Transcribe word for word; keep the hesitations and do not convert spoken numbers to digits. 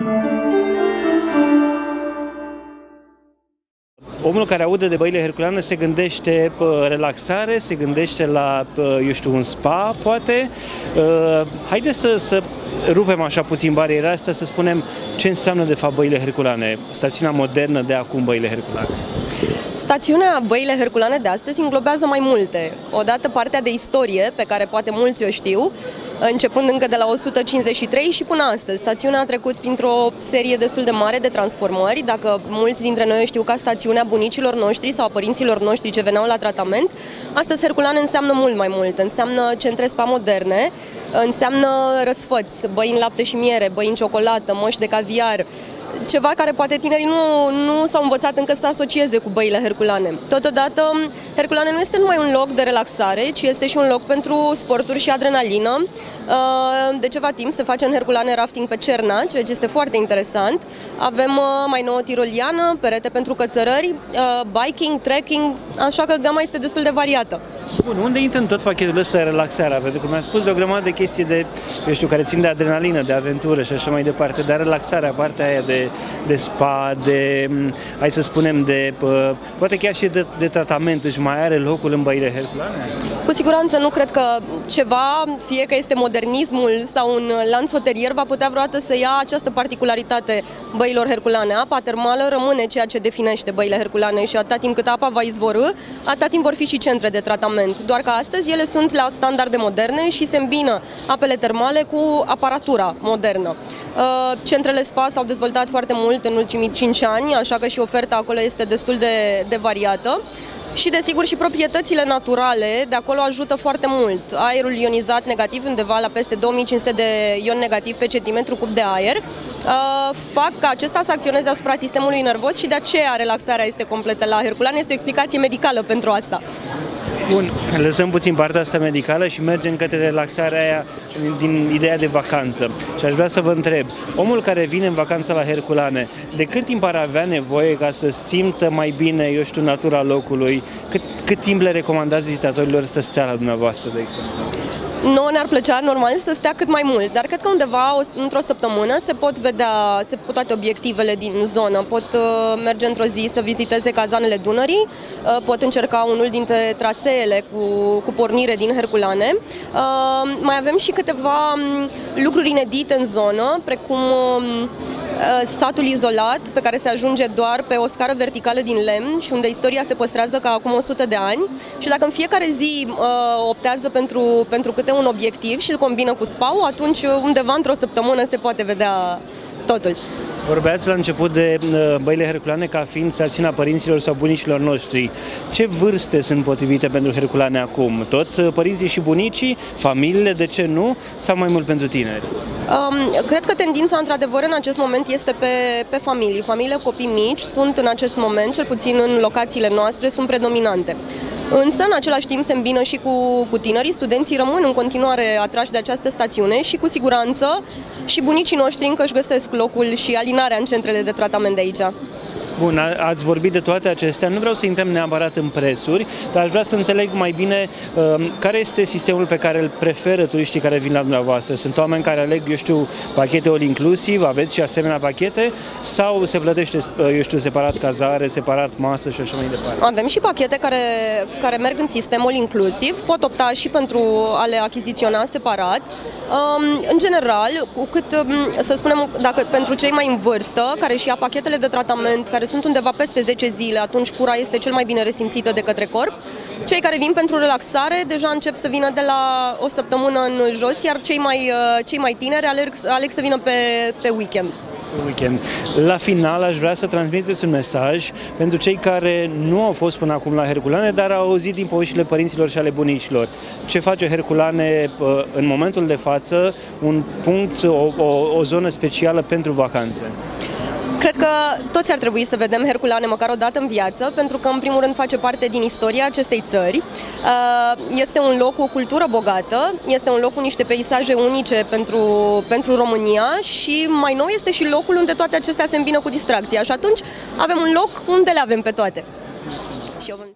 Omul care aude de băile herculane se gândește pe relaxare, se gândește la, eu știu, un spa, poate. Haideți să, să rupem așa puțin bariera asta, să spunem ce înseamnă de fapt băile herculane, stațiunea modernă de acum, băile herculane. Stațiunea Băile Herculane de astăzi înglobează mai multe. Odată partea de istorie, pe care poate mulți o știu, începând încă de la o sută cincizeci și trei și până astăzi. Stațiunea a trecut printr-o serie destul de mare de transformări. Dacă mulți dintre noi știu ca stațiunea bunicilor noștri sau părinților noștri ce veneau la tratament, astăzi Herculane înseamnă mult mai mult. Înseamnă centre spa moderne, înseamnă răsfăți, băi în lapte și miere, băi în ciocolată, măști de caviar, ceva care poate tinerii nu, nu s-au învățat încă să asocieze cu băile herculane. Totodată, Herculane nu este numai un loc de relaxare, ci este și un loc pentru sporturi și adrenalină. De ceva timp se face în Herculane rafting pe Cerna, ceea ce este foarte interesant. Avem mai nouă tiroliană, perete pentru cățărări, biking, trekking, așa că gama este destul de variată. Bun, unde intră în tot pachetul ăsta relaxarea? Pentru că mi-a spus de o grămadă de chestii de, eu știu, care țin de adrenalină, de aventură și așa mai departe, dar relaxarea, partea aia de, de spa, de, hai să spunem, de, poate chiar și de, de tratament, își mai are locul în băile herculane? Cu siguranță nu cred că ceva, fie că este modernismul sau un lanț hotelier, va putea vreodată să ia această particularitate băilor herculane. Apa termală rămâne ceea ce definește băile herculane și atâta timp cât apa va izvorî, atâta timp vor fi și centre de tratament. Doar că astăzi ele sunt la standarde moderne și se îmbină apele termale cu aparatura modernă. Centrele spa s-au dezvoltat foarte mult în ultimii cinci ani, așa că și oferta acolo este destul de, de variată. Și desigur și proprietățile naturale de acolo ajută foarte mult. Aerul ionizat negativ, undeva la peste două mii cinci sute de ioni negativ pe centimetru cub de aer, fac ca acesta să acționeze asupra sistemului nervos și de aceea relaxarea este completă la Herculane. Este o explicație medicală pentru asta. Bun, lăsăm puțin partea asta medicală și mergem către relaxarea aia din ideea de vacanță. Și aș vrea să vă întreb, omul care vine în vacanță la Herculane, de cât timp ar avea nevoie ca să simtă mai bine, eu știu, natura locului? Cât, cât timp le recomandați vizitatorilor să stea la dumneavoastră, de exemplu? Nouă ne-ar plăcea, normal, să stea cât mai mult, dar cred că undeva, într-o săptămână, se pot vedea se pot toate obiectivele din zonă. Pot uh, merge într-o zi să viziteze cazanele Dunării, uh, pot încerca unul dintre traseele cu, cu pornire din Herculane. Uh, mai avem și câteva um, lucruri inedite în zonă, precum um, satul izolat, pe care se ajunge doar pe o scară verticală din lemn și unde istoria se păstrează ca acum o sută de ani. Și dacă în fiecare zi uh, optează pentru, pentru câte un obiectiv și îl combină cu spa-ul, atunci undeva într-o săptămână se poate vedea totul. Vorbeați la început de băile herculane ca fiind stațiunea părinților sau bunicilor noștri. Ce vârste sunt potrivite pentru Herculane acum? Tot părinții și bunicii? Familiile, de ce nu? Sau mai mult pentru tineri? Um, cred că tendința, într-adevăr, în acest moment este pe, pe familii. Familiile copii mici sunt în acest moment, cel puțin în locațiile noastre, sunt predominante. Însă, în același timp, se îmbină și cu, cu tinerii. Studenții rămân în continuare atrași de această stațiune și, cu siguranță, și bunicii noștri încă își găsesc locul și alinarea în centrele de tratament de aici. Bun, ați vorbit de toate acestea, nu vreau să intrăm neapărat în prețuri, dar aș vrea să înțeleg mai bine uh, care este sistemul pe care îl preferă turiștii care vin la dumneavoastră. Sunt oameni care aleg, eu știu, pachete all-inclusive, aveți și asemenea pachete, sau se plătește, eu știu, separat cazare, separat masă și așa mai departe? Avem și pachete care, care merg în sistem all-inclusiv, pot opta și pentru a le achiziționa separat. Um, în general, cu cât, um, să spunem, dacă pentru cei mai în vârstă, care și ia pachetele de tratament, care sunt undeva peste zece zile, atunci cura este cel mai bine resimțită de către corp. Cei care vin pentru relaxare deja încep să vină de la o săptămână în jos, iar cei mai, cei mai tineri aleg, aleg să vină pe, pe weekend. Weekend. La final aș vrea să transmiteți un mesaj pentru cei care nu au fost până acum la Herculane, dar au auzit din poveștile părinților și ale bunicilor. Ce face Herculane în momentul de față, un punct, o, o, o zonă specială pentru vacanțe? Cred că toți ar trebui să vedem Herculane măcar o dată în viață, pentru că, în primul rând, face parte din istoria acestei țări. Este un loc cu o cultură bogată, este un loc cu niște peisaje unice pentru, pentru România și, mai nou, este și locul unde toate acestea se îmbină cu distracția. Și atunci avem un loc unde le avem pe toate. Și eu